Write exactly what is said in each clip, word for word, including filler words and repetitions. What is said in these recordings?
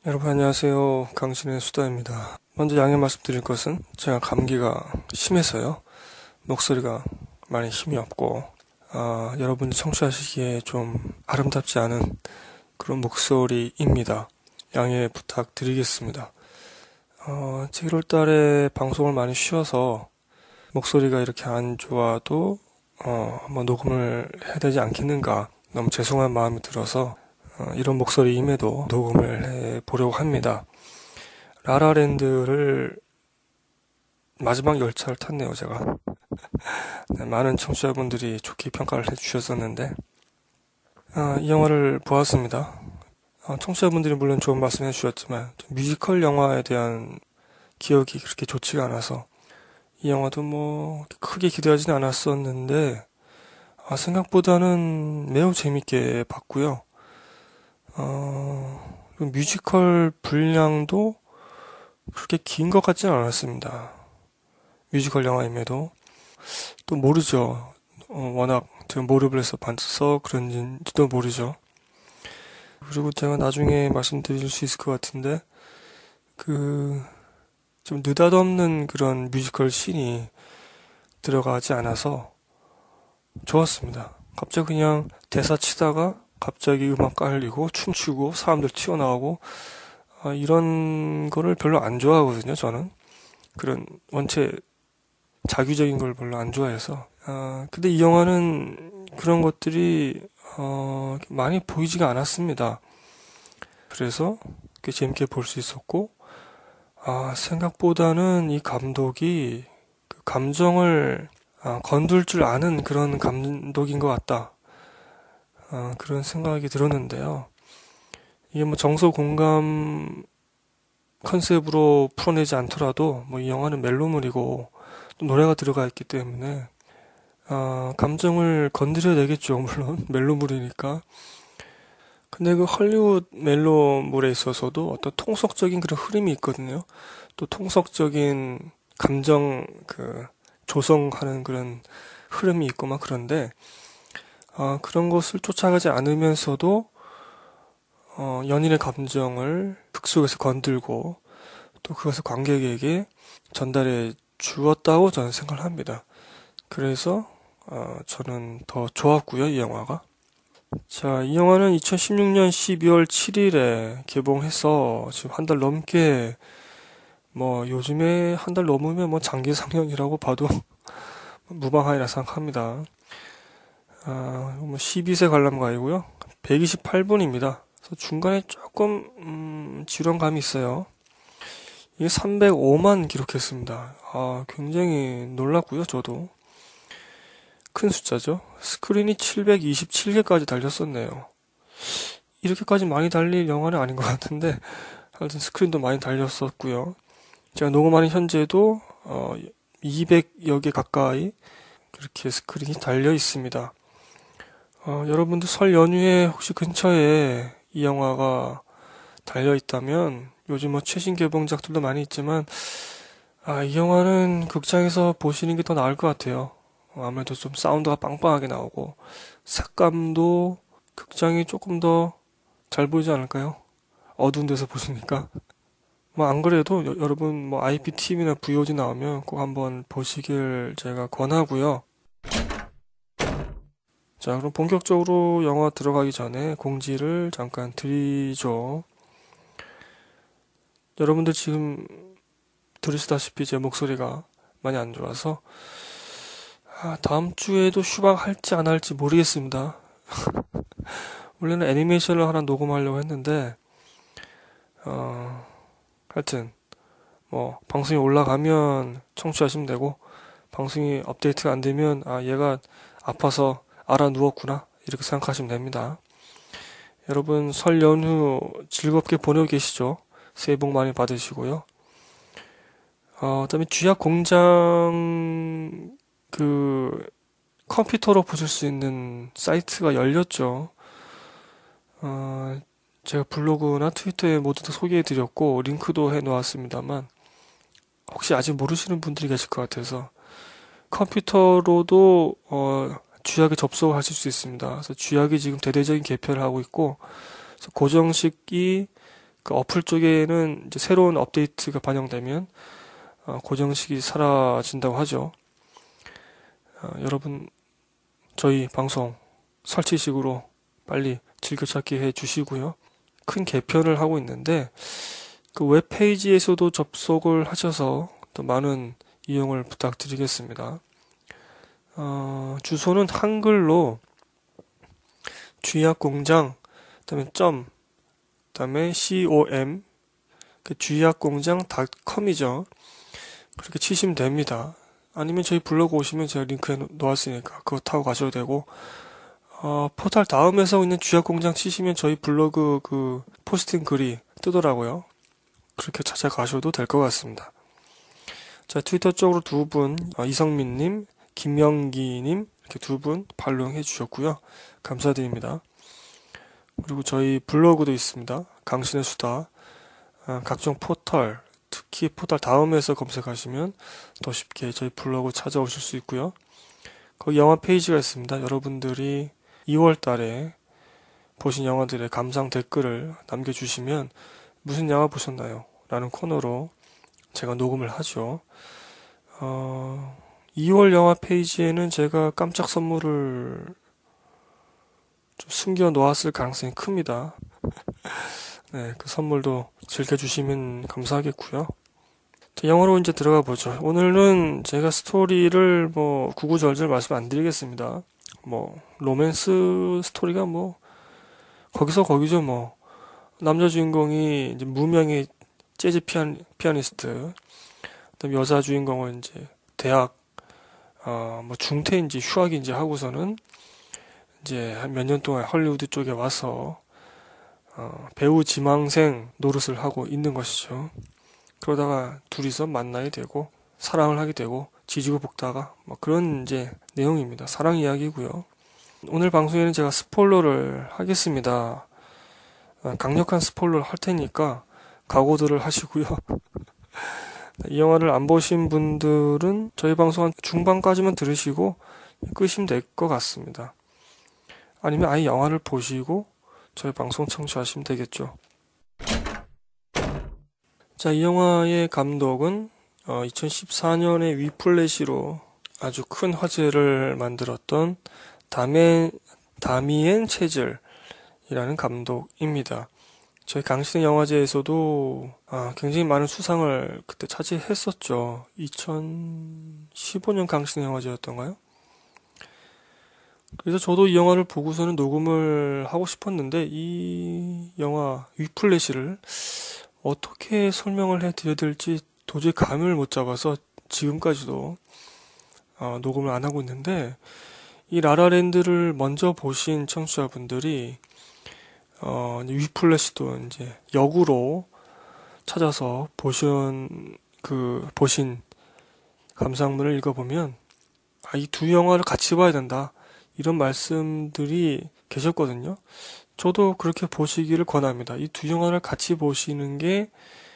여러분 안녕하세요. 강신의 수다입니다. 먼저 양해 말씀드릴 것은 제가 감기가 심해서요. 목소리가 많이 힘이 없고 아, 여러분이 청취하시기에 좀 아름답지 않은 그런 목소리입니다. 양해 부탁드리겠습니다. 어, 제 일월 달에 방송을 많이 쉬어서 목소리가 이렇게 안 좋아도 어, 뭐 녹음을 해야 되지 않겠는가 너무 죄송한 마음이 들어서 어, 이런 목소리임에도 녹음을 해보려고 합니다. 라라랜드를 마지막 열차를 탔네요, 제가. 네, 많은 청취자분들이 좋게 평가를 해주셨었는데 아, 이 영화를 보았습니다. 아, 청취자분들이 물론 좋은 말씀 해주셨지만 뮤지컬 영화에 대한 기억이 그렇게 좋지가 않아서 이 영화도 뭐 크게 기대하지는 않았었는데 아, 생각보다는 매우 재밌게 봤고요. 어, 뮤지컬 분량도 그렇게 긴 것 같지는 않았습니다. 뮤지컬 영화임에도 또 모르죠. 어, 워낙 제가 몰입을 해서 봤어 그런지도 모르죠. 그리고 제가 나중에 말씀드릴 수 있을 것 같은데 그 좀 느닷없는 그런 뮤지컬 씬이 들어가지 않아서 좋았습니다. 갑자기 그냥 대사 치다가 갑자기 음악 깔리고 춤추고 사람들 튀어나오고 아, 이런 거를 별로 안 좋아하거든요. 저는 그런 원체 자규적인 걸 별로 안 좋아해서 아, 근데 이 영화는 그런 것들이 어, 많이 보이지가 않았습니다. 그래서 꽤 재밌게 볼 수 있었고 아, 생각보다는 이 감독이 그 감정을 아, 건들 줄 아는 그런 감독인 것 같다. 아, 그런 생각이 들었는데요. 이게 뭐 정서 공감 컨셉으로 풀어내지 않더라도 뭐 이 영화는 멜로물이고 또 노래가 들어가 있기 때문에 아, 감정을 건드려야 되겠죠. 물론 멜로물이니까. 근데 그 헐리우드 멜로물에 있어서도 어떤 통속적인 그런 흐름이 있거든요. 또 통속적인 감정 그 조성하는 그런 흐름이 있고 막 그런데 아, 그런 것을 쫓아가지 않으면서도 어, 연인의 감정을 극 속에서 건들고 또 그것을 관객에게 전달해 주었다고 저는 생각을 합니다. 그래서 어, 저는 더 좋았고요, 이 영화가. 자, 이 영화는 이천십육 년 십이월 칠일에 개봉해서 지금 한 달 넘게 뭐 요즘에 한 달 넘으면 뭐 장기 상영이라고 봐도 무방하리라 생각합니다. 아, 뭐 십이 세 관람가이고요. 백이십팔 분입니다. 그래서 중간에 조금 음, 지루함이 있어요. 이게 삼백오만 기록했습니다. 아, 굉장히 놀랐고요, 저도. 큰 숫자죠. 스크린이 칠백이십칠 개까지 달렸었네요. 이렇게까지 많이 달릴 영화는 아닌 것 같은데 하여튼 스크린도 많이 달렸었고요. 제가 녹음하는 현재도 어, 이백여 개 가까이 그렇게 스크린이 달려 있습니다. 어, 여러분들 설 연휴에 혹시 근처에 이 영화가 달려 있다면 요즘 뭐 최신 개봉작들도 많이 있지만 아, 이 영화는 극장에서 보시는 게 더 나을 것 같아요. 어, 아무래도 좀 사운드가 빵빵하게 나오고 색감도 극장이 조금 더 잘 보이지 않을까요? 어두운 데서 보시니까. 뭐 안 그래도 여, 여러분 뭐 아이피티비나 브이오지 나오면 꼭 한번 보시길 제가 권하고요. 자, 그럼 본격적으로 영화 들어가기 전에 공지를 잠깐 드리죠. 여러분들 지금 들으시다시피 제 목소리가 많이 안 좋아서 아, 다음 주에도 휴방 할지 안 할지 모르겠습니다. 원래는 애니메이션을 하나 녹음하려고 했는데 어, 하여튼 뭐 방송이 올라가면 청취하시면 되고 방송이 업데이트가 안 되면 아 얘가 아파서 알아 누웠구나 이렇게 생각하시면 됩니다. 여러분 설 연휴 즐겁게 보내고 계시죠? 새해 복 많이 받으시고요. 어, 그다음에 쥐약 공장 그 컴퓨터로 보실 수 있는 사이트가 열렸죠. 어, 제가 블로그나 트위터에 모두 다 소개해드렸고 링크도 해놓았습니다만 혹시 아직 모르시는 분들이 계실 것 같아서 컴퓨터로도 어, 쥐약에 접속하실 수 있습니다. 그래서 쥐약이 지금 대대적인 개편을 하고 있고 그래서 고정식이 그 어플 쪽에는 이제 새로운 업데이트가 반영되면 어, 고정식이 사라진다고 하죠. 어, 여러분 저희 방송 설치식으로 빨리 즐겨찾기 해 주시고요. 큰 개편을 하고 있는데 그 웹페이지에서도 접속을 하셔서 또 많은 이용을 부탁드리겠습니다. 어, 주소는 한글로 쥐약공장 그다음에 점 그다음에 com 쥐약공장 닷컴이죠. 그렇게 치시면 됩니다. 아니면 저희 블로그 오시면 제가 링크에 놓았으니까 그거 타고 가셔도 되고 어, 포털 다음에서 있는 쥐약공장 치시면 저희 블로그 그 포스팅 글이 뜨더라고요. 그렇게 찾아가셔도 될 것 같습니다. 자, 트위터 쪽으로 두 분, 어, 이성민님, 김영기님 이렇게 두 분 팔로우해 주셨고요. 감사드립니다. 그리고 저희 블로그도 있습니다. 강신의 수다. 어, 각종 포털, 특히 포털 다음에서 검색하시면 더 쉽게 저희 블로그 찾아오실 수 있고요. 거기 영화 페이지가 있습니다. 여러분들이 이월 달에 보신 영화들의 감상 댓글을 남겨주시면 무슨 영화 보셨나요? 라는 코너로 제가 녹음을 하죠. 어, 이월 영화 페이지에는 제가 깜짝 선물을 좀 숨겨 놓았을 가능성이 큽니다. 네, 그 선물도 즐겨주시면 감사하겠고요. 자, 영화로 이제 들어가 보죠. 오늘은 제가 스토리를 뭐 구구절절 말씀 안 드리겠습니다. 뭐 로맨스 스토리가 뭐 거기서 거기죠. 뭐 남자 주인공이 이제 무명의 재즈 피아니, 피아니스트, 그다음 여자 주인공은 이제 대학 어, 뭐 중퇴인지 휴학인지 하고서는 이제 한 몇 년 동안 헐리우드 쪽에 와서 어, 배우 지망생 노릇을 하고 있는 것이죠. 그러다가 둘이서 만나게 되고 사랑을 하게 되고 지지고 볶다가 뭐 그런 이제 내용입니다. 사랑 이야기고요. 오늘 방송에는 제가 스포일러를 하겠습니다. 어, 강력한 스포일러를 할 테니까 각오들을 하시고요. 이 영화를 안 보신 분들은 저희 방송 한 중반까지만 들으시고 끄시면 될 것 같습니다. 아니면 아예 영화를 보시고 저희 방송 청취하시면 되겠죠. 자, 이 영화의 감독은 어, 이천십사 년에 위플래시로 아주 큰 화제를 만들었던 다메, 다미엔 체즐이라는 감독입니다. 저희 강신의 영화제에서도 아, 굉장히 많은 수상을 그때 차지했었죠. 이천십오 년 강신의 영화제였던가요? 그래서 저도 이 영화를 보고서는 녹음을 하고 싶었는데 이 영화 위플래시를 어떻게 설명을 해드려야 될지 도저히 감을 못 잡아서 지금까지도 어, 녹음을 안 하고 있는데 이 라라랜드를 먼저 보신 청취자분들이 어, 위플래시도 이제 역으로 찾아서 보신 그 보신 감상문을 읽어보면 아, 이 두 영화를 같이 봐야 된다 이런 말씀들이 계셨거든요. 저도 그렇게 보시기를 권합니다. 이 두 영화를 같이 보시는 게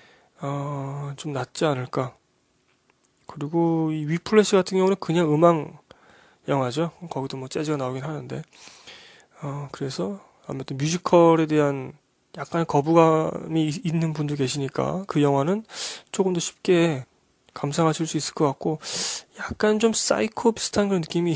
어, 좀 낫지 않을까. 그리고 이 위플래시 같은 경우는 그냥 음악 영화죠. 거기도 뭐 재즈가 나오긴 하는데 어, 그래서 아무튼 뮤지컬에 대한 약간의 거부감이 있는 분도 계시니까 그 영화는 조금 더 쉽게 감상하실 수 있을 것 같고 약간 좀 사이코 비슷한 그런 느낌이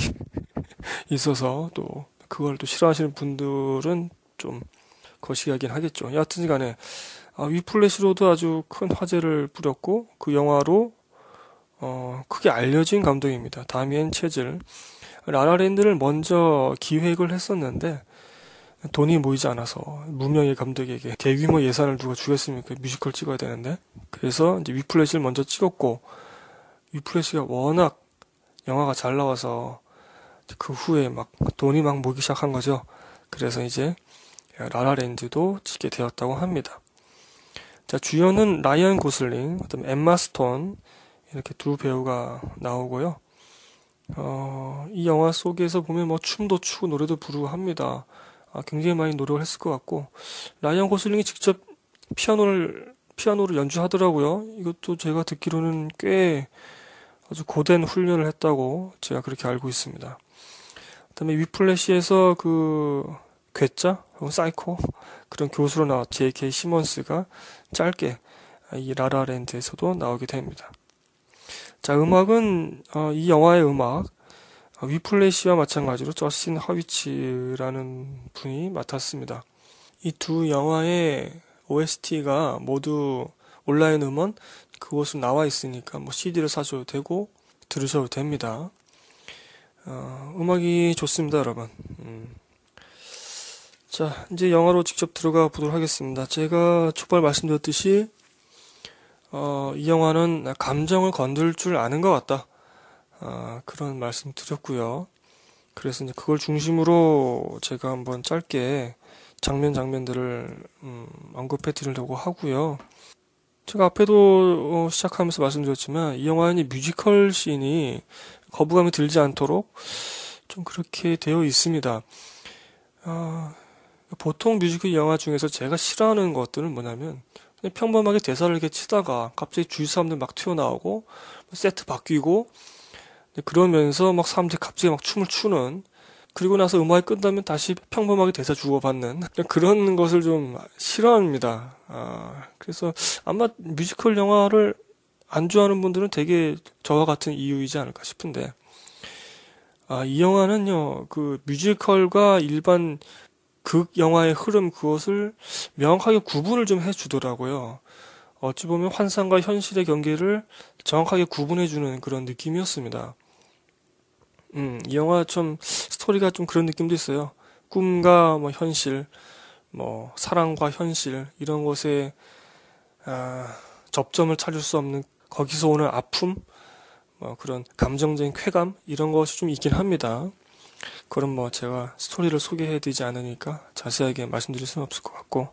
있어서 또 그걸 또 싫어하시는 분들은 좀 거시기하긴 하겠죠. 여하튼 간에 아, 위플래시로도 아주 큰 화제를 부렸고 그 영화로 어, 크게 알려진 감독입니다. 다미엔 체즐. 라라랜드를 먼저 기획을 했었는데 돈이 모이지 않아서 무명의 감독에게 대규모 예산을 누가 주겠습니까? 뮤지컬 찍어야 되는데. 그래서 이제 위플래시를 먼저 찍었고 위플래시가 워낙 영화가 잘 나와서 그 후에 막 돈이 막 모이기 시작한 거죠. 그래서 이제 라라랜드도 찍게 되었다고 합니다. 자, 주연은 라이언 고슬링, 그다음에 엠마 스톤 이렇게 두 배우가 나오고요. 어, 이 영화 속에서 보면 뭐 춤도 추고 노래도 부르고 합니다. 아, 굉장히 많이 노력을 했을 것 같고 라이언 고슬링이 직접 피아노를 피아노를 연주하더라고요. 이것도 제가 듣기로는 꽤 아주 고된 훈련을 했다고 제가 그렇게 알고 있습니다. 그다음에 위플래시에서 그 괴짜 혹은 사이코 그런 교수로 나왔 제이 케이 시몬스가 짧게 이 라라랜드에서도 나오게 됩니다. 자, 음악은 어, 이 영화의 음악 어, 위플래시와 마찬가지로 저스틴 허비츠라는 분이 맡았습니다. 이 두 영화의 오에스티가 모두 온라인 음원 그곳은 나와 있으니까 뭐 씨디를 사셔도 되고 들으셔도 됩니다. 어, 음악이 좋습니다, 여러분. 음. 자, 이제 영화로 직접 들어가 보도록 하겠습니다. 제가 초반 말씀드렸듯이 어, 이 영화는 감정을 건들 줄 아는 것 같다. 어, 그런 말씀 드렸고요. 그래서 이제 그걸 중심으로 제가 한번 짧게 장면 장면들을 음, 언급해 드리려고 하고요. 제가 앞에도 어, 시작하면서 말씀드렸지만 이 영화의 뮤지컬 씬이 거부감이 들지 않도록 좀 그렇게 되어 있습니다. 어, 보통 뮤지컬 영화 중에서 제가 싫어하는 것들은 뭐냐면 그냥 평범하게 대사를 이렇게 치다가 갑자기 주위 사람들 막 튀어나오고 세트 바뀌고 그러면서 막 사람들이 갑자기 막 춤을 추는 그리고 나서 음악이 끝나면 다시 평범하게 대사 주고받는 그런 것을 좀 싫어합니다. 아, 그래서 아마 뮤지컬 영화를 안 좋아하는 분들은 되게 저와 같은 이유이지 않을까 싶은데 아, 이 영화는요 그 뮤지컬과 일반 극 영화의 흐름 그것을 명확하게 구분을 좀 해주더라고요. 어찌 보면 환상과 현실의 경계를 정확하게 구분해주는 그런 느낌이었습니다. 음, 이 영화 좀 스토리가 좀 그런 느낌도 있어요. 꿈과 뭐 현실, 뭐 사랑과 현실 이런 것에 아, 접점을 찾을 수 없는 거기서 오는 아픔, 뭐 그런 감정적인 쾌감 이런 것이 좀 있긴 합니다. 그럼 뭐 제가 스토리를 소개해드리지 않으니까 자세하게 말씀드릴 수는 없을 것 같고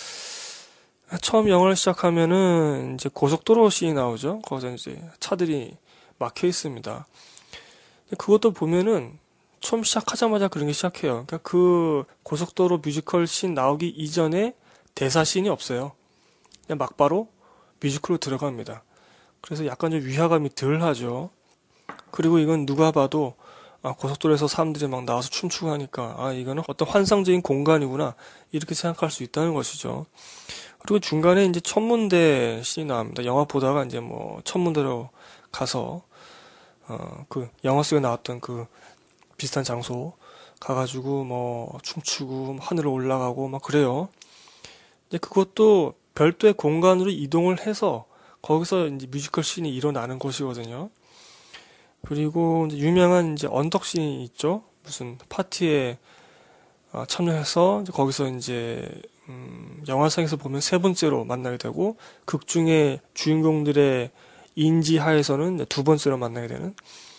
처음 영화를 시작하면은 이제 고속도로 씬이 나오죠. 거기서 이제 차들이 막혀 있습니다. 그것도 보면은 처음 시작하자마자 그런 게 시작해요. 그러니까 그 고속도로 뮤지컬 씬 나오기 이전에 대사 씬이 없어요. 그냥 막바로 뮤지컬로 들어갑니다. 그래서 약간 좀 위화감이 덜 하죠. 그리고 이건 누가 봐도 아, 고속도로에서 사람들이 막 나와서 춤추고 하니까 아 이거는 어떤 환상적인 공간이구나 이렇게 생각할 수 있다는 것이죠. 그리고 중간에 이제 천문대 씬이 나옵니다. 영화 보다가 이제 뭐 천문대로 가서 어, 그 영화 속에 나왔던 그 비슷한 장소 가가지고 뭐 춤추고 하늘을 올라가고 막 그래요. 근데 그것도 별도의 공간으로 이동을 해서 거기서 이제 뮤지컬 씬이 일어나는 것이거든요. 그리고 이제 유명한 이제 언덕 씬이 있죠. 무슨 파티에 아, 참여해서 이제 거기서 이제 음, 영화상에서 보면 세 번째로 만나게 되고 극 중에 주인공들의 인지 하에서는 두 번째로 만나게 되는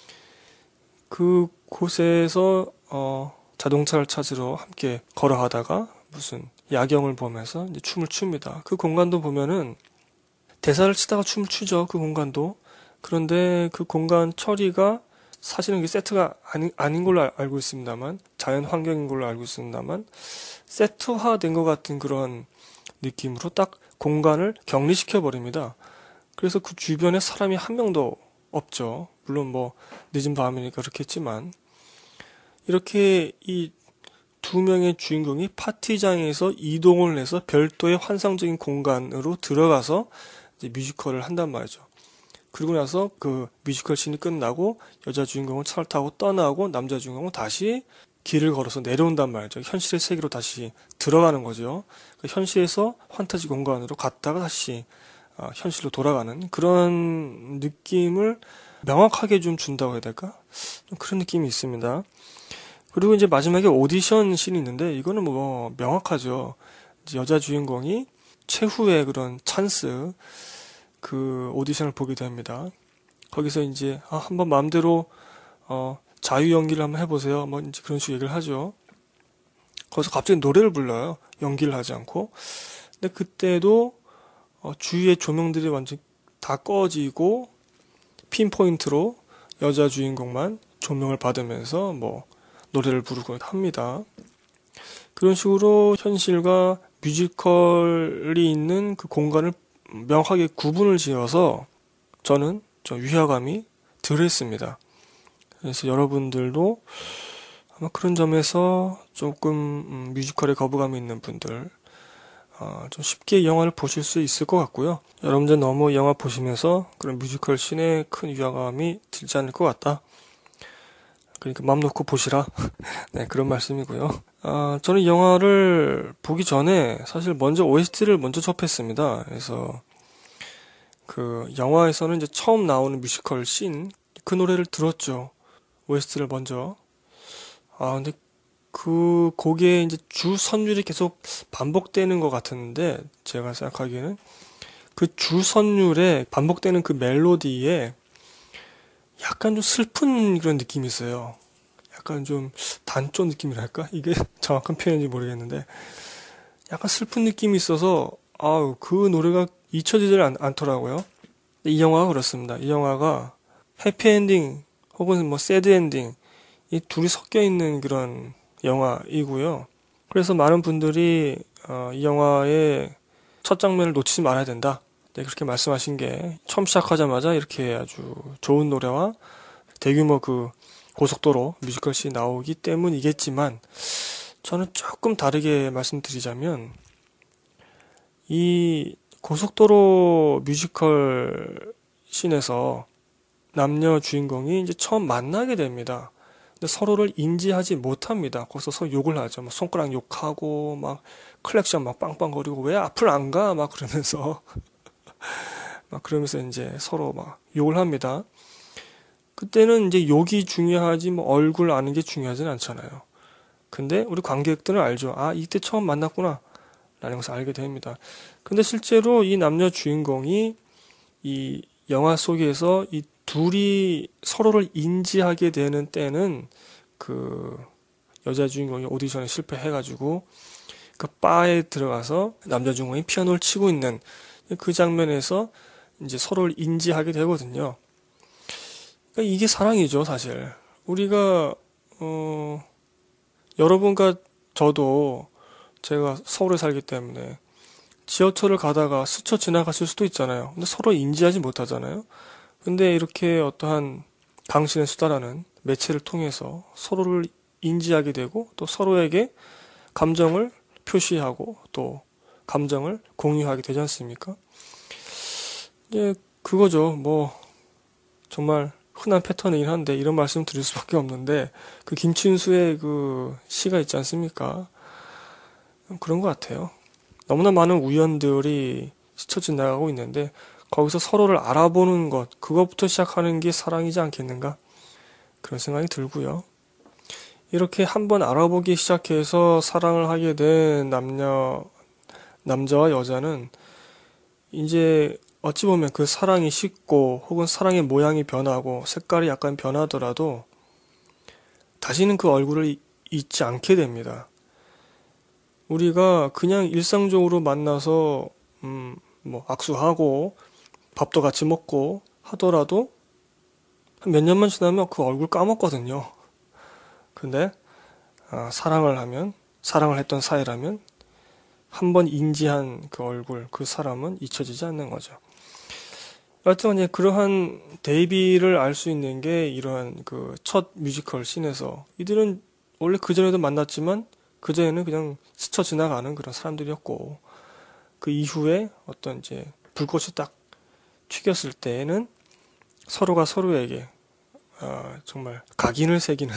그 곳에서 어, 자동차를 찾으러 함께 걸어가다가 무슨 야경을 보면서 이제 춤을 춥니다. 그 공간도 보면은 대사를 치다가 춤을 추죠. 그 공간도. 그런데 그 공간 처리가 사실은 이게 세트가 아니, 아닌 걸로 알고 있습니다만 자연 환경인 걸로 알고 있습니다만 세트화된 것 같은 그런 느낌으로 딱 공간을 격리시켜 버립니다. 그래서 그 주변에 사람이 한 명도 없죠. 물론 뭐 늦은 밤이니까 그렇겠지만 이렇게 이 두 명의 주인공이 파티장에서 이동을 해서 별도의 환상적인 공간으로 들어가서 이제 뮤지컬을 한단 말이죠. 그리고 나서 그 뮤지컬 씬이 끝나고 여자 주인공은 차를 타고 떠나고 남자 주인공은 다시 길을 걸어서 내려온단 말이죠. 현실의 세계로 다시 들어가는 거죠. 현실에서 판타지 공간으로 갔다가 다시 현실로 돌아가는 그런 느낌을 명확하게 좀 준다고 해야 될까? 좀 그런 느낌이 있습니다. 그리고 이제 마지막에 오디션 씬이 있는데 이거는 뭐 명확하죠. 이제 여자 주인공이 최후의 그런 찬스 그 오디션을 보게 됩니다. 거기서 이제 아, 한번 마음대로 어, 자유 연기를 한번 해보세요. 뭐 이제 그런 식으로 얘기를 하죠. 거기서 갑자기 노래를 불러요. 연기를 하지 않고. 근데 그때도 어, 주위의 조명들이 완전 다 꺼지고 핀포인트로 여자 주인공만 조명을 받으면서 뭐 노래를 부르고 합니다. 그런 식으로 현실과 뮤지컬이 있는 그 공간을 명확하게 구분을 지어서 저는 좀 위화감이 덜했습니다. 그래서 여러분들도 아마 그런 점에서 조금 음, 뮤지컬에 거부감이 있는 분들 어, 좀 쉽게 영화를 보실 수 있을 것 같고요. 여러분들 너무 영화 보시면서 그런 뮤지컬 씬에 큰 위화감이 들지 않을 것 같다. 그러니까 맘 놓고 보시라. 네, 그런 말씀이고요. 아, 저는 영화를 보기 전에 사실 먼저 오에스티를 먼저 접했습니다. 그래서 그 영화에서는 이제 처음 나오는 뮤지컬 씬, 그 노래를 들었죠. 오에스티를 먼저. 아, 근데 그 곡의 이제 주 선율이 계속 반복되는 것 같았는데, 제가 생각하기에는 그 주 선율에 반복되는 그 멜로디에 약간 좀 슬픈 그런 느낌이 있어요. 약간 좀 단조 느낌이랄까? 이게 정확한 표현인지 모르겠는데, 약간 슬픈 느낌이 있어서, 아우, 그 노래가 잊혀지질 않, 않더라고요. 이 영화가 그렇습니다. 이 영화가 해피엔딩 혹은 뭐 새드엔딩, 이 둘이 섞여 있는 그런 영화이고요. 그래서 많은 분들이 어, 이 영화의 첫 장면을 놓치지 말아야 된다. 네, 그렇게 말씀하신 게 처음 시작하자마자 이렇게 아주 좋은 노래와 대규모 그 고속도로 뮤지컬씬이 나오기 때문이겠지만 저는 조금 다르게 말씀드리자면 이 고속도로 뮤지컬 씬에서 남녀 주인공이 이제 처음 만나게 됩니다. 근데 서로를 인지하지 못합니다. 거기서 서로 욕을 하죠. 막 손가락 욕하고 막 클렉션 막 빵빵거리고 왜 앞을 안 가? 막 그러면서 막 그러면서 이제 서로 막 욕을 합니다. 그때는 이제 욕이 중요하지 뭐 얼굴 아는 게 중요하진 않잖아요. 근데 우리 관객들은 알죠. 아, 이때 처음 만났구나. 라는 것을 알게 됩니다. 근데 실제로 이 남녀 주인공이 이 영화 속에서 이 둘이 서로를 인지하게 되는 때는 그 여자 주인공이 오디션에 실패해가지고 그 바에 들어가서 남자 주인공이 피아노를 치고 있는 그 장면에서 이제 서로를 인지하게 되거든요. 그러니까 이게 사랑이죠, 사실. 우리가 어 여러분과 저도 제가 서울에 살기 때문에 지하철을 가다가 스쳐 지나갔을 수도 있잖아요. 근데 서로 인지하지 못하잖아요. 근데 이렇게 어떠한 당신의 수다라는 매체를 통해서 서로를 인지하게 되고 또 서로에게 감정을 표시하고 또 감정을 공유하게 되지 않습니까? 이제 그거죠. 뭐 정말 흔한 패턴이긴 한데 이런 말씀 드릴 수밖에 없는데 그 김춘수의 그 시가 있지 않습니까? 그런 것 같아요. 너무나 많은 우연들이 스쳐 지나가고 있는데 거기서 서로를 알아보는 것, 그것부터 시작하는 게 사랑이지 않겠는가? 그런 생각이 들고요. 이렇게 한번 알아보기 시작해서 사랑을 하게 된 남녀, 남자와 여자는 이제 어찌 보면 그 사랑이 식고 혹은 사랑의 모양이 변하고 색깔이 약간 변하더라도 다시는 그 얼굴을 잊지 않게 됩니다. 우리가 그냥 일상적으로 만나서 음, 뭐 악수하고 밥도 같이 먹고 하더라도 한 몇 년만 지나면 그 얼굴 까먹거든요. 근데 아, 사랑을 하면 사랑을 했던 사이라면 한 번 인지한 그 얼굴 그 사람은 잊혀지지 않는 거죠. 여하튼 이제 그러한 데이비를 알 수 있는 게 이러한 그 첫 뮤지컬 씬에서 이들은 원래 그전에도 만났지만 그전에는 그냥 스쳐 지나가는 그런 사람들이었고 그 이후에 어떤 이제 불꽃이 딱 튀겼을 때에는 서로가 서로에게 아, 정말 각인을 새기는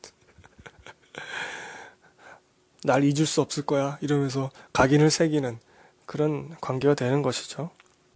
날 잊을 수 없을 거야 이러면서 각인을 새기는 그런 관계가 되는 것이죠.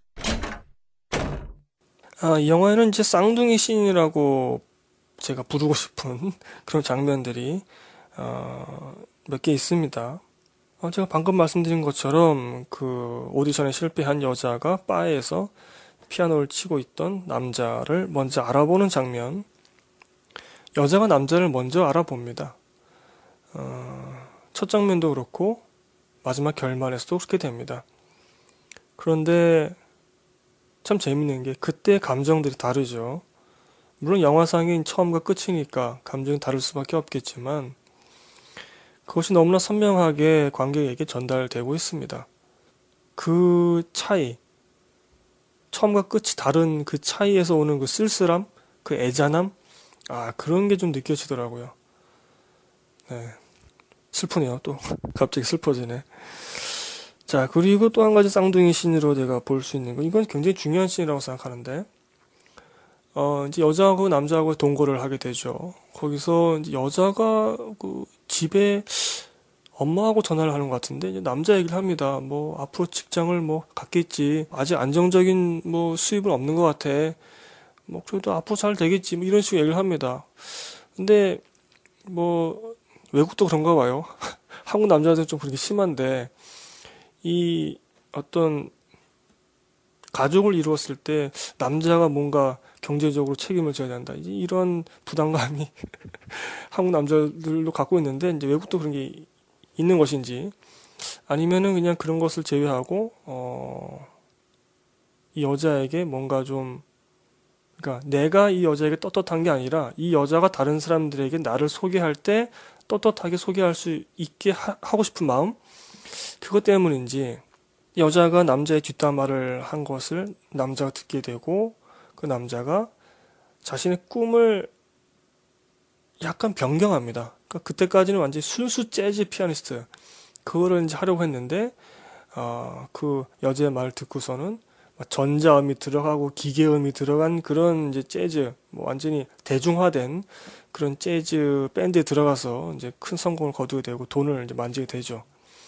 아, 이 영화에는 이제 쌍둥이 씬이라고 제가 부르고 싶은 그런 장면들이 어, 몇 개 있습니다. 어, 제가 방금 말씀드린 것처럼 그 오디션에 실패한 여자가 바에서 피아노를 치고 있던 남자를 먼저 알아보는 장면. 여자가 남자를 먼저 알아봅니다. 어, 첫 장면도 그렇고 마지막 결말에서도 그렇게 됩니다. 그런데 참 재밌는 게 그때 감정들이 다르죠. 물론 영화상인 처음과 끝이니까 감정이 다를 수밖에 없겠지만 그것이 너무나 선명하게 관객에게 전달되고 있습니다. 그 차이, 처음과 끝이 다른 그 차이에서 오는 그 쓸쓸함, 그 애잔함, 아, 그런 게 좀 느껴지더라고요. 네. 슬프네요. 또 갑자기 슬퍼지네. 자, 그리고 또 한 가지 쌍둥이 씬으로 내가 볼 수 있는 거, 이건 굉장히 중요한 씬이라고 생각하는데, 어, 이제 여자하고 남자하고 동거를 하게 되죠. 거기서 이제 여자가 그 집에 엄마하고 전화를 하는 것 같은데, 이제 남자 얘기를 합니다. 뭐, 앞으로 직장을 뭐, 갖겠지. 아직 안정적인 뭐, 수입은 없는 것 같아. 뭐, 그래도 앞으로 잘 되겠지. 뭐, 이런 식으로 얘기를 합니다. 근데, 뭐, 외국도 그런가 봐요. 한국 남자들은 좀 그렇게 심한데, 이 어떤 가족을 이루었을 때 남자가 뭔가 경제적으로 책임을 져야 된다. 이제 이런 부담감이 한국 남자들도 갖고 있는데, 이제 외국도 그런 게 있는 것인지, 아니면은 그냥 그런 것을 제외하고, 어, 이 여자에게 뭔가 좀, 그러니까 내가 이 여자에게 떳떳한 게 아니라 이 여자가 다른 사람들에게 나를 소개할 때 떳떳하게 소개할 수 있게 하, 하고 싶은 마음? 그것 때문인지, 여자가 남자의 뒷담화를 한 것을 남자가 듣게 되고, 그 남자가 자신의 꿈을 약간 변경합니다. 그러니까 그때까지는 완전히 순수 재즈 피아니스트, 그거를 이제 하려고 했는데, 어, 그 여자의 말을 듣고서는 전자음이 들어가고 기계음이 들어간 그런 이제 재즈, 뭐 완전히 대중화된 그런 재즈 밴드에 들어가서 이제 큰 성공을 거두게 되고 돈을 이제 만지게 되죠.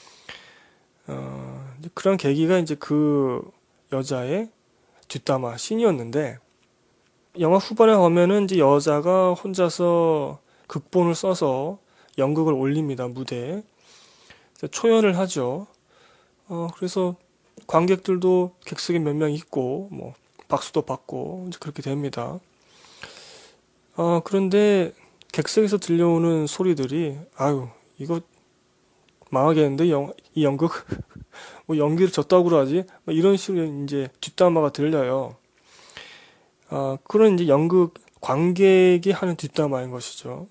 어, 이제 그런 계기가 이제 그 여자의 뒷담화 씬이었는데, 영화 후반에 가면은 이제 여자가 혼자서 극본을 써서 연극을 올립니다, 무대에. 초연을 하죠. 어, 그래서 관객들도 객석에 몇 명 있고, 뭐, 박수도 받고, 이제 그렇게 됩니다. 어, 그런데 객석에서 들려오는 소리들이, 아유, 이거 망하겠는데, 영, 이 연극? 뭐 연기를 저따구로 하지? 뭐 이런 식으로 이제 뒷담화가 들려요. 아, 그런 이제 연극 관객이 하는 뒷담화인 것이죠.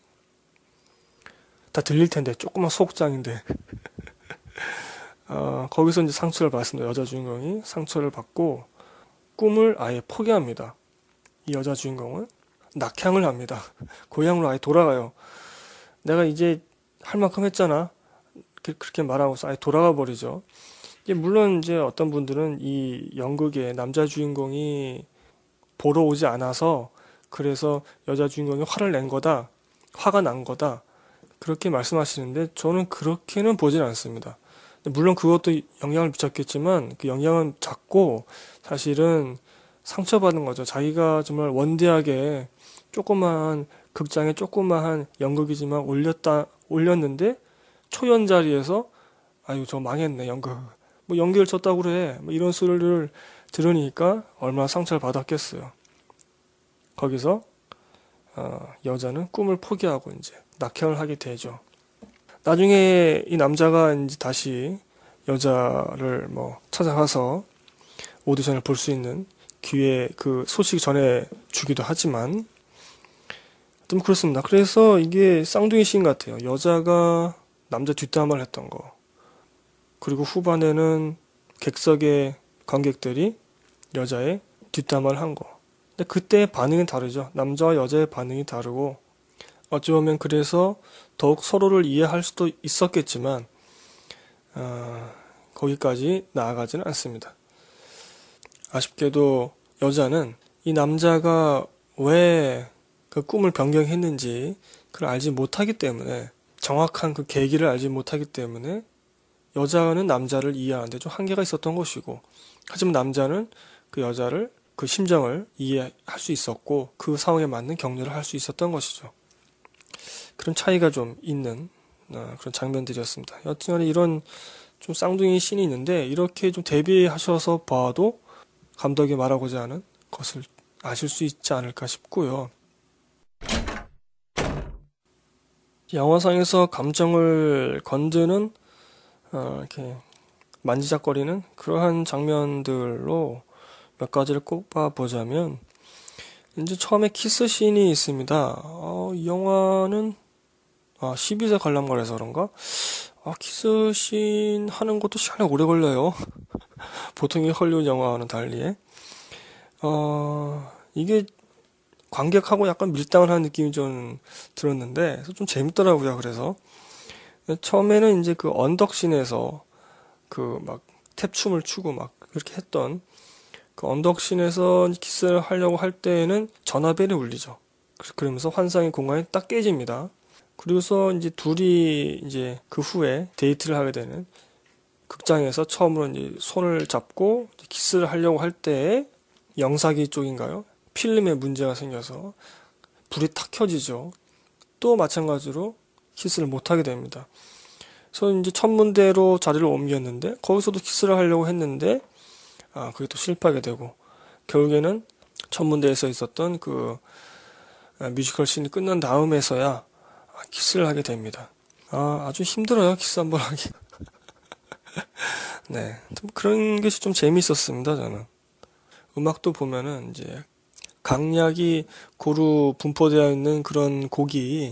다 들릴 텐데, 조그만 소극장인데. 아, 거기서 이제 상처를 받습니다. 여자 주인공이 상처를 받고 꿈을 아예 포기합니다. 이 여자 주인공은 낙향을 합니다. 고향으로 아예 돌아가요. 내가 이제 할 만큼 했잖아. 그- 그렇게 말하고서 아예 돌아가 버리죠. 이제 물론 이제 어떤 분들은 이 연극의 남자 주인공이 보러 오지 않아서 그래서 여자 주인공이 화를 낸 거다. 화가 난 거다. 그렇게 말씀하시는데 저는 그렇게는 보진 않습니다. 물론 그것도 영향을 미쳤겠지만 그 영향은 작고 사실은 상처받은 거죠. 자기가 정말 원대하게 조그마한 극장에 조그마한 연극이지만 올렸다 올렸는데 초연 자리에서 아유 저 망했네 연극 뭐 연기를 쳤다고 그래 뭐 이런 소리를 들으니까 얼마나 상처를 받았겠어요. 거기서 어, 여자는 꿈을 포기하고 이제 낙향을 하게 되죠. 나중에 이 남자가 이제 다시 여자를 뭐 찾아가서 오디션을 볼 수 있는 기회 그 소식 전해 주기도 하지만 좀 그렇습니다. 그래서 이게 쌍둥이 씬 같아요. 여자가 남자 뒷담화를 했던 거. 그리고 후반에는 객석의 관객들이 여자의 뒷담화를 한 거. 근데 그때 반응은 다르죠. 남자와 여자의 반응이 다르고 어찌 보면 그래서 더욱 서로를 이해할 수도 있었겠지만 어, 거기까지 나아가지는 않습니다. 아쉽게도 여자는 이 남자가 왜 그 꿈을 변경했는지 그걸 알지 못하기 때문에 정확한 그 계기를 알지 못하기 때문에 여자는 남자를 이해하는데 좀 한계가 있었던 것이고 하지만 남자는 그 여자를 그 심정을 이해할 수 있었고 그 상황에 맞는 격려를 할 수 있었던 것이죠. 그런 차이가 좀 있는 어, 그런 장면들이었습니다. 여튼간에 이런 좀 쌍둥이 씬이 있는데 이렇게 좀 대비하셔서 봐도 감독이 말하고자 하는 것을 아실 수 있지 않을까 싶고요. 영화상에서 감정을 건드는 어, 이렇게 만지작거리는 그러한 장면들로 몇 가지를 꼽아 보자면 이제 처음에 키스 씬이 있습니다. 어, 이 영화는 아, 십이 세 관람가라서 그런가? 아, 키스 씬 하는 것도 시간이 오래 걸려요. 보통의 헐리우드 영화와는 달리. 어, 이게 관객하고 약간 밀당을 하는 느낌이 좀 들었는데 좀 재밌더라고요. 그래서 처음에는 이제 그 언덕신에서 그 막 탭춤을 추고 막 그렇게 했던 그 언덕신에서 키스를 하려고 할 때에는 전화벨이 울리죠. 그러면서 환상의 공간이 딱 깨집니다. 그리고서 이제 둘이 이제 그 후에 데이트를 하게 되는 극장에서 처음으로 이제 손을 잡고 키스를 하려고 할 때에 영사기 쪽인가요? 필름에 문제가 생겨서 불이 탁 켜지죠. 또 마찬가지로 키스를 못 하게 됩니다. 그래서 이제 천문대로 자리를 옮겼는데 거기서도 키스를 하려고 했는데 아 그게 또 실패하게 되고 결국에는 천문대에서 있었던 그 뮤지컬 씬이 끝난 다음에서야 키스를 하게 됩니다. 아 아주 힘들어요 키스 한번 하기. 네 그런 것이 좀 재미있었습니다 저는. 음악도 보면은 이제 강약이 고루 분포되어 있는 그런 곡이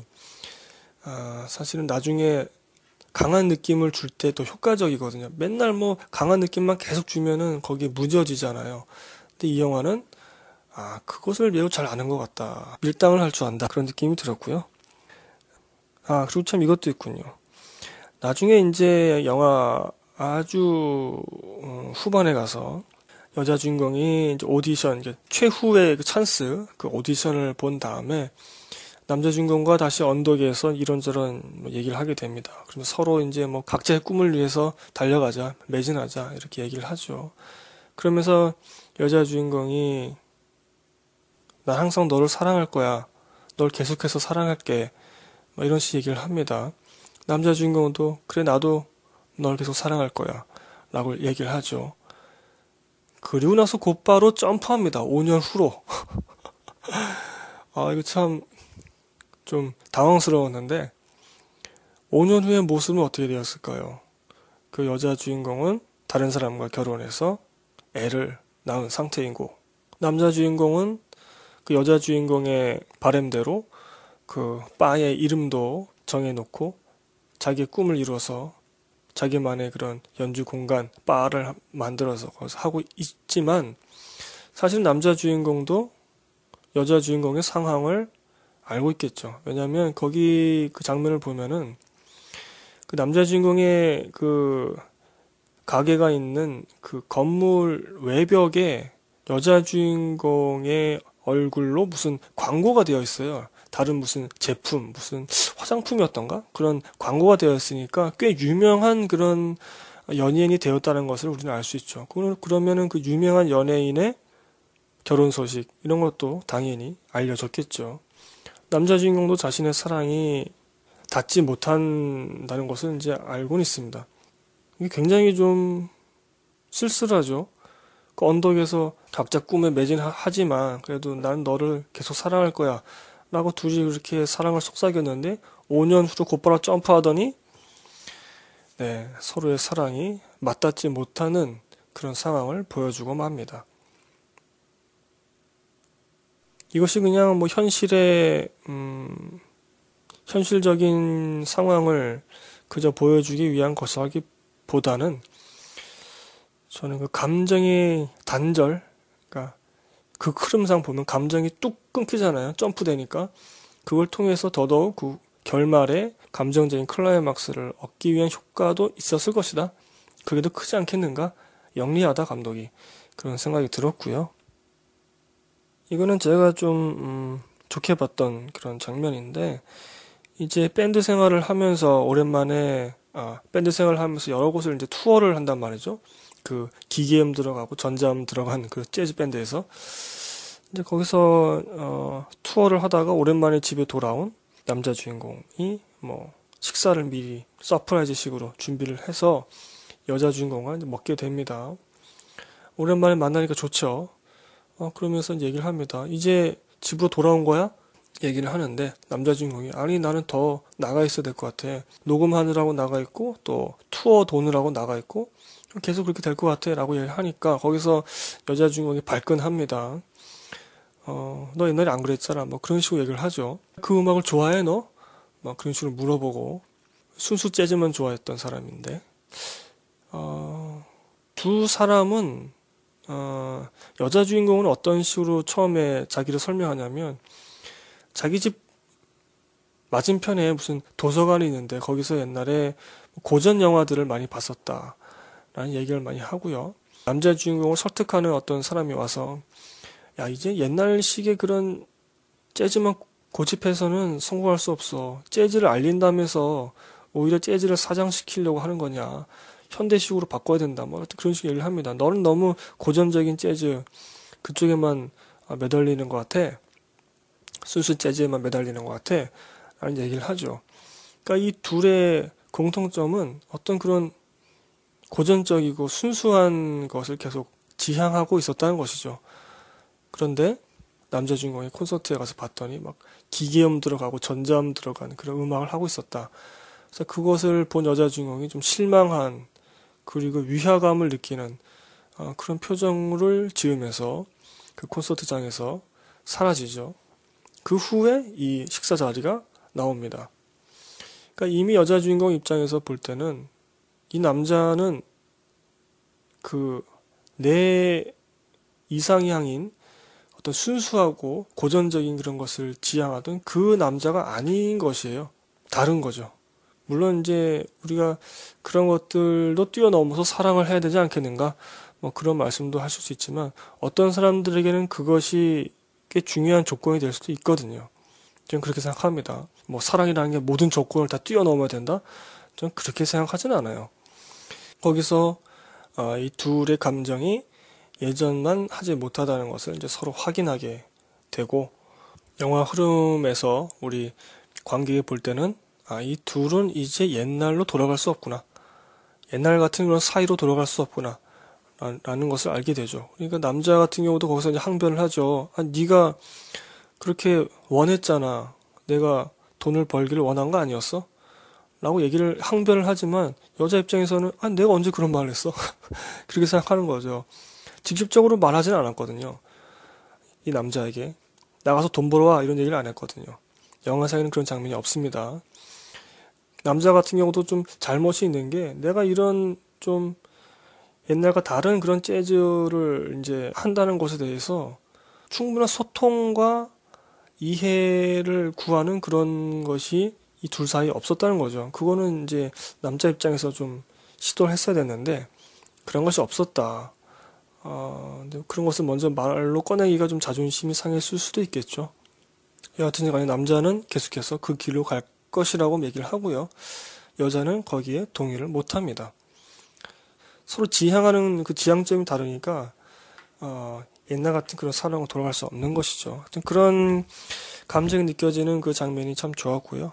아, 사실은 나중에 강한 느낌을 줄 때 더 효과적이거든요. 맨날 뭐 강한 느낌만 계속 주면은 거기에 무뎌지잖아요. 근데 이 영화는 아 그것을 매우 잘 아는 것 같다. 밀당을 할 줄 안다. 그런 느낌이 들었고요. 아 그리고 참 이것도 있군요. 나중에 이제 영화 아주 어, 후반에 가서 여자 주인공이 이제 오디션, 이제 최후의 그 찬스, 그 오디션을 본 다음에 남자 주인공과 다시 언덕에서 이런저런 뭐 얘기를 하게 됩니다. 그러면 서로 이제 뭐 각자의 꿈을 위해서 달려가자, 매진하자 이렇게 얘기를 하죠. 그러면서 여자 주인공이 난 항상 너를 사랑할 거야. 널 계속해서 사랑할게. 뭐 이런 식 얘기를 합니다. 남자 주인공도 그래 나도 널 계속 사랑할 거야. 라고 얘기를 하죠. 그리고 나서 곧바로 점프합니다. 오 년 후로. 아, 이거 참 좀 당황스러웠는데, 오 년 후의 모습은 어떻게 되었을까요? 그 여자 주인공은 다른 사람과 결혼해서 애를 낳은 상태이고, 남자 주인공은 그 여자 주인공의 바램대로 그 바의 이름도 정해놓고 자기의 꿈을 이루어서 자기만의 그런 연주 공간, 바를 만들어서 거기서 하고 있지만 사실 남자 주인공도 여자 주인공의 상황을 알고 있겠죠. 왜냐하면 거기 그 장면을 보면은 그 남자 주인공의 그 가게가 있는 그 건물 외벽에 여자 주인공의 얼굴로 무슨 광고가 되어 있어요. 다른 무슨 제품, 무슨 화장품이었던가? 그런 광고가 되어 있으니까 꽤 유명한 그런 연예인이 되었다는 것을 우리는 알 수 있죠. 그러면은 그 유명한 연예인의 결혼 소식, 이런 것도 당연히 알려졌겠죠. 남자 주인공도 자신의 사랑이 닿지 못한다는 것을 이제 알고는 있습니다. 이게 굉장히 좀 쓸쓸하죠. 그 언덕에서 각자 꿈에 매진하지만 그래도 난 너를 계속 사랑할 거야 라고 둘이 그렇게 사랑을 속삭였는데 오 년 후로 곧바로 점프하더니 네, 서로의 사랑이 맞닿지 못하는 그런 상황을 보여주고 맙니다. 이것이 그냥 뭐 현실의 음, 현실적인 상황을 그저 보여주기 위한 것이라기보다는 저는 그 감정의 단절, 그러니까 그 흐름상 보면 감정이 뚝 끊기잖아요. 점프되니까. 그걸 통해서 더더욱 그 결말에 감정적인 클라이막스를 얻기 위한 효과도 있었을 것이다. 그게 더 크지 않겠는가? 영리하다 감독이. 그런 생각이 들었고요. 이거는 제가 좀 음, 좋게 봤던 그런 장면인데 이제 밴드 생활을 하면서 오랜만에 아, 밴드 생활을 하면서 여러 곳을 이제 투어를 한단 말이죠. 그 기계음 들어가고 전자음 들어간 그 재즈 밴드에서 이제 거기서 어, 투어를 하다가 오랜만에 집에 돌아온 남자 주인공이 뭐 식사를 미리 서프라이즈식으로 준비를 해서 여자 주인공과 이제 먹게 됩니다. 오랜만에 만나니까 좋죠. 어, 그러면서 이제 얘기를 합니다. 이제 집으로 돌아온 거야? 얘기를 하는데 남자 주인공이 아니 나는 더 나가 있어야 될 것 같아. 녹음하느라고 나가 있고 또 투어 도느라고 나가 있고 계속 그렇게 될 것 같아 라고 얘기를 하니까 거기서 여자 주인공이 발끈합니다. 어, 너 옛날에 안 그랬잖아. 뭐 그런 식으로 얘기를 하죠. 그 음악을 좋아해 너? 막 그런 식으로 물어보고 순수 재즈만 좋아했던 사람인데 어, 두 사람은 어, 여자 주인공은 어떤 식으로 처음에 자기를 설명하냐면 자기 집 맞은편에 무슨 도서관이 있는데 거기서 옛날에 고전 영화들을 많이 봤었다 라는 얘기를 많이 하고요. 남자 주인공을 설득하는 어떤 사람이 와서 야, 이제 옛날식의 그런 재즈만 고집해서는 성공할 수 없어. 재즈를 알린다면서 오히려 재즈를 사장시키려고 하는 거냐. 현대식으로 바꿔야 된다. 뭐 그런 식의 얘기를 합니다. 너는 너무 고전적인 재즈 그쪽에만 매달리는 것 같아. 순수 재즈에만 매달리는 것 같아. 라는 얘기를 하죠. 그러니까 이 둘의 공통점은 어떤 그런 고전적이고 순수한 것을 계속 지향하고 있었다는 것이죠. 그런데 남자 주인공이 콘서트에 가서 봤더니 막 기계음 들어가고 전자음 들어가는 그런 음악을 하고 있었다. 그래서 그것을 본 여자 주인공이 좀 실망한 그리고 위화감을 느끼는 어, 그런 표정을 지으면서 그 콘서트장에서 사라지죠. 그 후에 이 식사 자리가 나옵니다. 그러니까 이미 여자 주인공 입장에서 볼 때는 이 남자는 그 내 이상향인 어떤 순수하고 고전적인 그런 것을 지향하던 그 남자가 아닌 것이에요. 다른 거죠. 물론 이제 우리가 그런 것들도 뛰어넘어서 사랑을 해야 되지 않겠는가? 뭐 그런 말씀도 하실 수 있지만 어떤 사람들에게는 그것이 꽤 중요한 조건이 될 수도 있거든요. 저는 그렇게 생각합니다. 뭐 사랑이라는 게 모든 조건을 다 뛰어넘어야 된다? 저는 그렇게 생각하진 않아요. 거기서 어, 이 둘의 감정이 예전만 하지 못하다는 것을 이제 서로 확인하게 되고 영화 흐름에서 우리 관객이 볼 때는 아, 이 둘은 이제 옛날로 돌아갈 수 없구나. 옛날 같은 그런 사이로 돌아갈 수 없구나. 라는 것을 알게 되죠. 그러니까 남자 같은 경우도 거기서 이제 항변을 하죠. 아, 네가 그렇게 원했잖아. 내가 돈을 벌기를 원한 거 아니었어? 라고 얘기를 항변을 하지만 여자 입장에서는 아, 내가 언제 그런 말을 했어? 그렇게 생각하는 거죠. 직접적으로 말하진 않았거든요. 이 남자에게 나가서 돈 벌어와 이런 얘기를 안 했거든요. 영화상에는 그런 장면이 없습니다. 남자 같은 경우도 좀 잘못이 있는 게 내가 이런 좀 옛날과 다른 그런 재즈를 이제 한다는 것에 대해서 충분한 소통과 이해를 구하는 그런 것이 이 둘 사이에 없었다는 거죠. 그거는 이제 남자 입장에서 좀 시도를 했어야 됐는데 그런 것이 없었다. 어, 근데 그런 것을 먼저 말로 꺼내기가 좀 자존심이 상했을 수도 있겠죠. 여하튼 간에 남자는 계속해서 그 길로 갈 것이라고 얘기를 하고요. 여자는 거기에 동의를 못합니다. 서로 지향하는 그 지향점이 다르니까 어, 옛날 같은 그런 사랑으로 돌아갈 수 없는 것이죠. 하여튼 그런 감정이 느껴지는 그 장면이 참 좋았고요.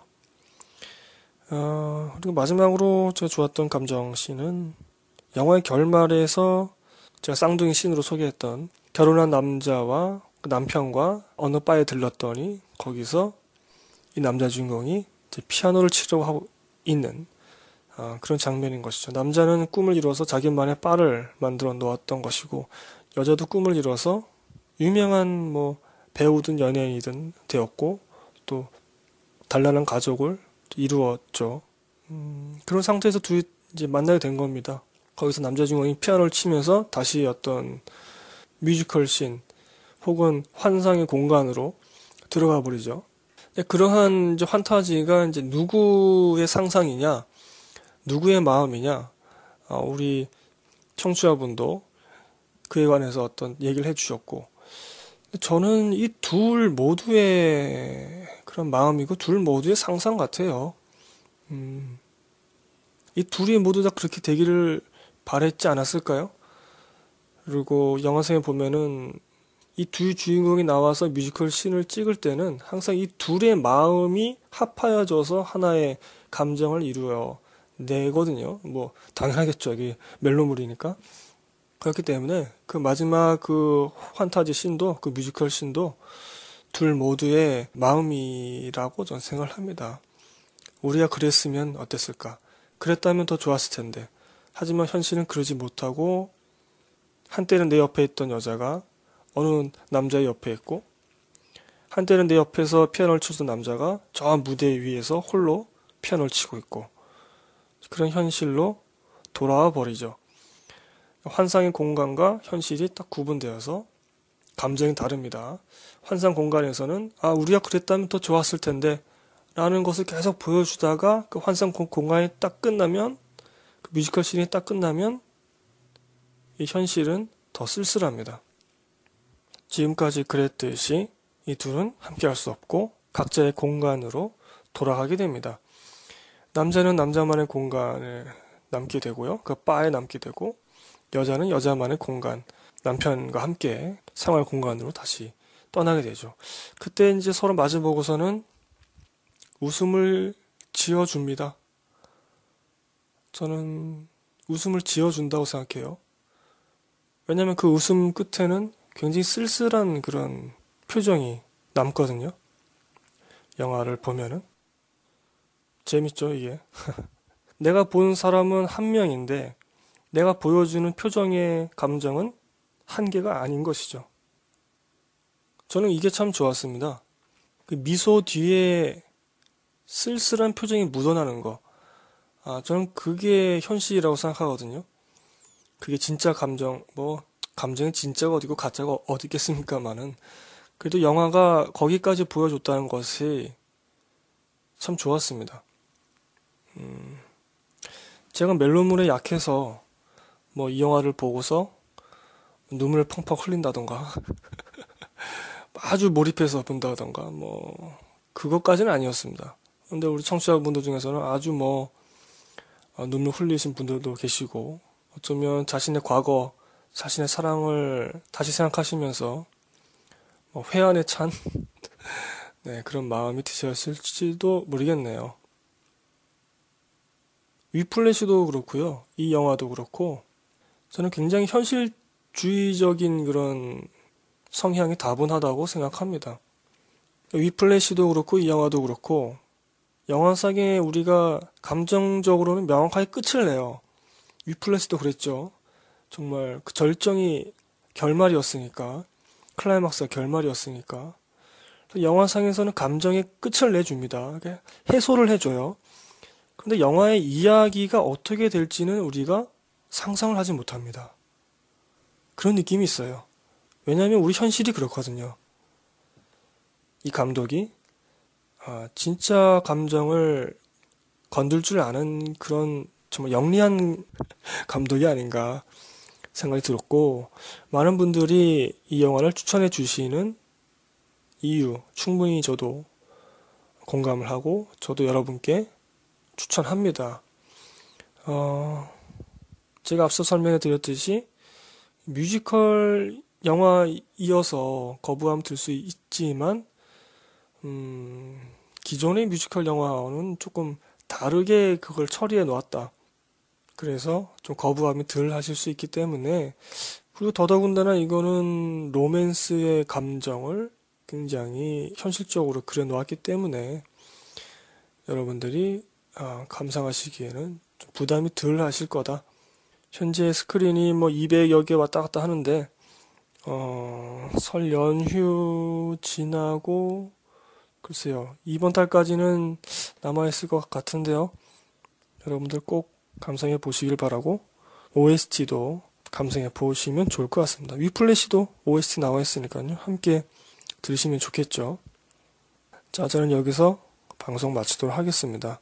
어, 그리고 마지막으로 제가 좋았던 감정씬은 영화의 결말에서 제가 쌍둥이 씬으로 소개했던 결혼한 남자와 그 남편과 어느 바에 들렀더니 거기서 이 남자 주인공이 이제 피아노를 치려고 하고 있는 어, 그런 장면인 것이죠. 남자는 꿈을 이뤄서 자기만의 바를 만들어 놓았던 것이고 여자도 꿈을 이뤄서 유명한 뭐 배우든 연예인이든 되었고 또 단란한 가족을 이루었죠. 음, 그런 상태에서 둘이 이제 만나게 된 겁니다. 거기서 남자 주인공이 피아노를 치면서 다시 어떤 뮤지컬 씬 혹은 환상의 공간으로 들어가 버리죠. 그러한 이제 환타지가 이제 누구의 상상이냐, 누구의 마음이냐, 어, 우리 청취자분도 그에 관해서 어떤 얘기를 해주셨고, 저는 이 둘 모두의 그런 마음이고 둘 모두의 상상 같아요. 음, 이 둘이 모두 다 그렇게 되기를 바랬지 않았을까요? 그리고 영화상에 보면은 이 두 주인공이 나와서 뮤지컬 씬을 찍을 때는 항상 이 둘의 마음이 합하여져서 하나의 감정을 이루어 내거든요. 뭐 당연하겠죠. 이게 멜로물이니까. 그렇기 때문에 그 마지막 그 환타지 씬도 그 뮤지컬 씬도 둘 모두의 마음이라고 저는 생각을 합니다. 우리가 그랬으면 어땠을까? 그랬다면 더 좋았을 텐데. 하지만 현실은 그러지 못하고 한때는 내 옆에 있던 여자가 어느 남자의 옆에 있고 한때는 내 옆에서 피아노를 치던 남자가 저 무대 위에서 홀로 피아노를 치고 있고 그런 현실로 돌아와 버리죠. 환상의 공간과 현실이 딱 구분되어서 감정이 다릅니다. 환상 공간에서는 아, 우리가 그랬다면 더 좋았을 텐데 라는 것을 계속 보여주다가 그 환상 공간이 딱 끝나면, 그 뮤지컬 씬이 딱 끝나면 이 현실은 더 쓸쓸합니다. 지금까지 그랬듯이 이 둘은 함께 할 수 없고 각자의 공간으로 돌아가게 됩니다. 남자는 남자만의 공간을 남게 되고요. 그 바에 남게 되고, 여자는 여자만의 공간, 남편과 함께 생활 공간으로 다시 떠나게 되죠. 그때 이제 서로 마주보고서는 웃음을 지어줍니다. 저는 웃음을 지어준다고 생각해요. 왜냐면 그 웃음 끝에는 굉장히 쓸쓸한 그런 표정이 남거든요. 영화를 보면은. 재밌죠, 이게? 내가 본 사람은 한 명인데 내가 보여주는 표정의 감정은 한 개가 아닌 것이죠. 저는 이게 참 좋았습니다. 그 미소 뒤에 쓸쓸한 표정이 묻어나는 거. 아, 저는 그게 현실이라고 생각하거든요. 그게 진짜 감정, 뭐, 감정이 진짜가 어디고 가짜가 어디 있겠습니까마는. 그래도 영화가 거기까지 보여줬다는 것이 참 좋았습니다. 음, 제가 멜로물에 약해서 뭐 이 영화를 보고서 눈물을 펑펑 흘린다던가 아주 몰입해서 본다던가 뭐 그것까지는 아니었습니다. 근데 우리 청취자분들 중에서는 아주 뭐 어, 눈물 흘리신 분들도 계시고, 어쩌면 자신의 과거, 자신의 사랑을 다시 생각하시면서 뭐 회한에 찬 네, 그런 마음이 드셨을지도 모르겠네요. 위플래시도 그렇고요. 이 영화도 그렇고 저는 굉장히 현실주의적인 그런 성향이 다분하다고 생각합니다. 위플래시도 그렇고 이 영화도 그렇고 영화상에 우리가 감정적으로는 명확하게 끝을 내요. 위플래시도 그랬죠. 정말 그 절정이 결말이었으니까, 클라이막스가 결말이었으니까 영화상에서는 감정의 끝을 내줍니다. 해소를 해줘요. 그런데 영화의 이야기가 어떻게 될지는 우리가 상상을 하지 못합니다. 그런 느낌이 있어요. 왜냐하면 우리 현실이 그렇거든요. 이 감독이 아, 진짜 감정을 건들 줄 아는 그런 정말 영리한 감독이 아닌가 생각이 들었고, 많은 분들이 이 영화를 추천해 주시는 이유 충분히 저도 공감을 하고 저도 여러분께 추천합니다. 어, 제가 앞서 설명해 드렸듯이 뮤지컬 영화이어서 거부감 들 수 있지만 음, 기존의 뮤지컬 영화와는 조금 다르게 그걸 처리해 놓았다. 그래서 좀 거부감이 덜 하실 수 있기 때문에, 그리고 더더군다나 이거는 로맨스의 감정을 굉장히 현실적으로 그려 놓았기 때문에 여러분들이 아, 감상하시기에는 좀 부담이 덜 하실 거다. 현재 스크린이 뭐 이백여 개 왔다 갔다 하는데 어, 설 연휴 지나고 글쎄요, 이번 달까지는 남아있을 것 같은데요. 여러분들 꼭 감상해 보시길 바라고, 오에스티도 감상해 보시면 좋을 것 같습니다. 위플래시도 오에스티 나와 있으니까요. 함께 들으시면 좋겠죠. 자, 저는 여기서 방송 마치도록 하겠습니다.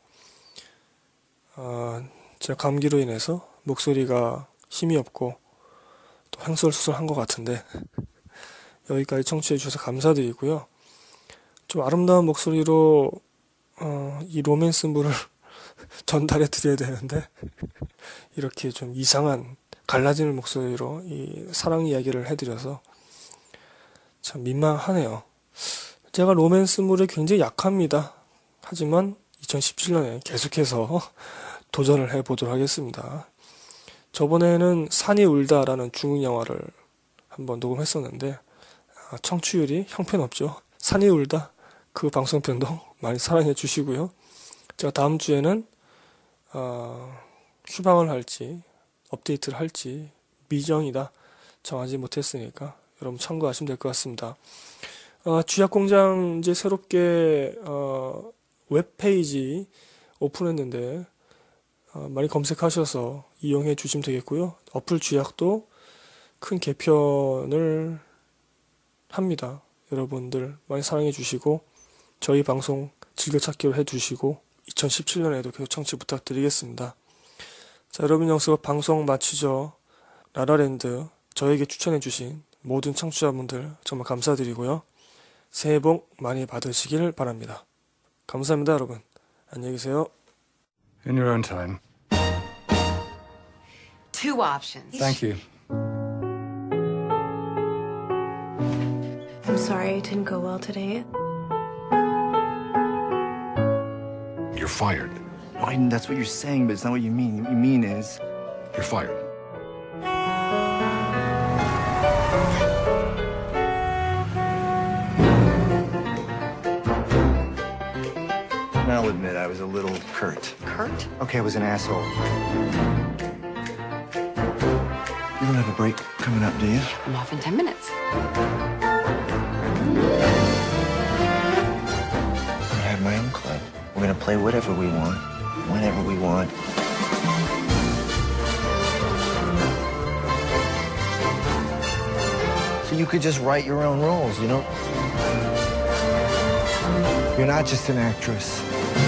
아, 제가 감기로 인해서 목소리가 힘이 없고 또 횡설수설한 것 같은데 여기까지 청취해 주셔서 감사드리고요. 좀 아름다운 목소리로 어, 이 로맨스물을 전달해 드려야 되는데 이렇게 좀 이상한 갈라지는 목소리로 이 사랑 이야기를 해드려서 참 민망하네요. 제가 로맨스물에 굉장히 약합니다. 하지만 이천십칠 년에 계속해서 도전을 해보도록 하겠습니다. 저번에는 산이 울다라는 중국 영화를 한번 녹음했었는데 청취율이 형편없죠. 산이 울다 그 방송편도 많이 사랑해 주시고요. 제가 다음 주에는 어, 휴방을 할지 업데이트를 할지 미정이다 정하지 못했으니까 여러분 참고하시면 될 것 같습니다. 어, 쥐약공장 이제 새롭게 어, 웹페이지 오픈했는데 어, 많이 검색하셔서 이용해 주시면 되겠고요. 어플 쥐약도 큰 개편을 합니다. 여러분들 많이 사랑해 주시고 저희 방송 즐겨찾기로 해주시고 이천십칠 년에도 계속 청취 부탁드리겠습니다. 자, 여러분 영수가 방송 마치죠. 라라랜드 저에게 추천해 주신 모든 청취자분들 정말 감사드리고요. 새해 복 많이 받으시길 바랍니다. 감사합니다, 여러분. 안녕히 계세요. In your own time. Two options. Thank you. I'm sorry it didn't go well today. You're fired. Well, I- that's what you're saying, but it's not what you mean. What you mean is... You're fired. And I'll admit I was a little curt. Kurt? Okay, I was an asshole. You don't have a break coming up, do you? I'm off in ten minutes. I have my own club. We're gonna play whatever we want, whenever we want. So you could just write your own roles, you know? You're not just an actress.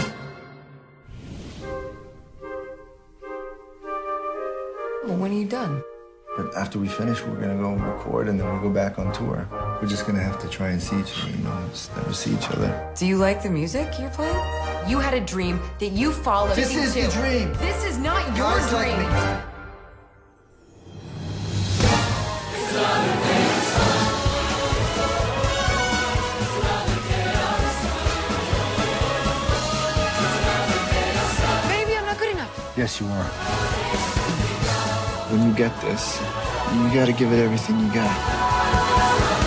Well, when are you done? But after we finish, we're gonna go record and then we'll go back on tour. We're just gonna have to try and see each other, you know, just never see each other. Do you like the music you're playing? You had a dream that you followed. This is the dream. This is not your Guys like dream. me. Maybe I'm not good enough. Yes, you are. When you get this, you gotta give it everything you got.